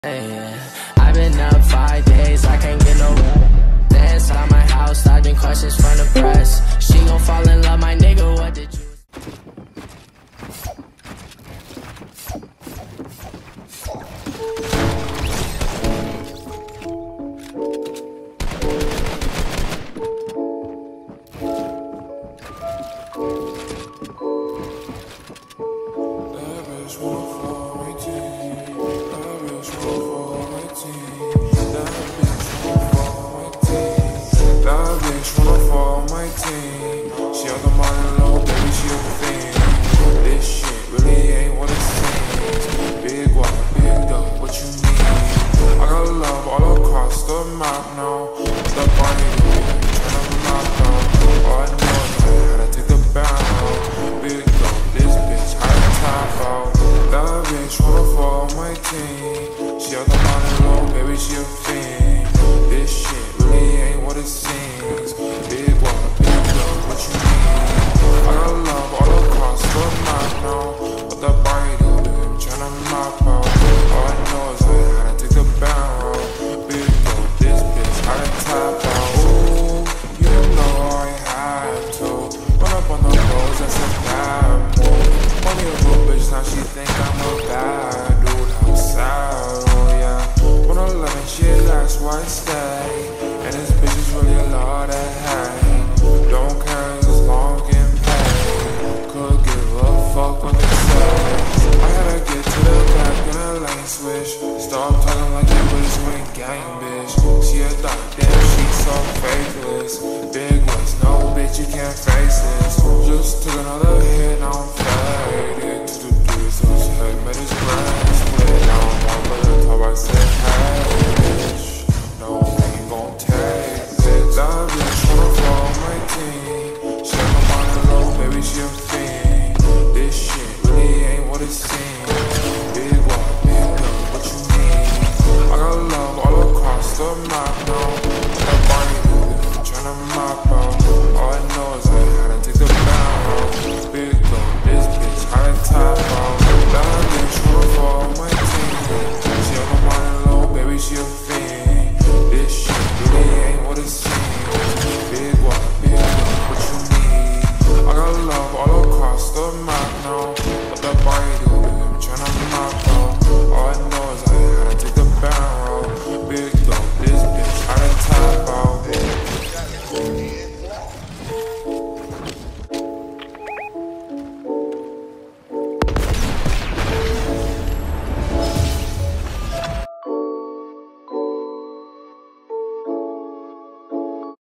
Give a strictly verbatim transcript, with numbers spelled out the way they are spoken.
Yeah. I've been up five days, I can't get no rest. Dance out my house, dodging questions from the press. She gon' fall in love, my nigga, what did you... She on the money low, baby, she a fiend. This shit really ain't what it seems. Big walk, big dope, what you mean? I got love all across the map now. The body, turn up the map now. All I know is I had to take the bound. Big dope, this bitch, how to top out. That bitch wanna fall on my team. She on the money low, baby, she a fiend. This shit really ain't what it seems. Big walk, big dope, what you mean? I got love all across the map now. But the body, baby, I'm tryna mop out. All I know is I had to take the bound. Big dope, this bitch, how to top out. Ooh, you know I had to run up on the roads, that's a bad move. Money a little bitch, now she think I'm a bad dude. How sad, oh yeah. Wanna love and shit, that's why I stay. And this bitch is really a lot of hate. Don't care as long as getting paid. Could give a fuck what they say. I had to get to the back in a lane switch. Stop talking like you was doing gang, bitch. She a thought, damn, she so faithless. Big ones, no bitch, you can't face this. Just took another hit, now I'm faded. To the dudes, those head made his brain split. Now I'm on by the top, I said, hey, bitch. No, you gon' take it. That bitch wanna fall on my team. She on the money low, baby, she a fiend. This shit really ain't what it seems. Big walk, big up, what you mean? I got love all across the map now.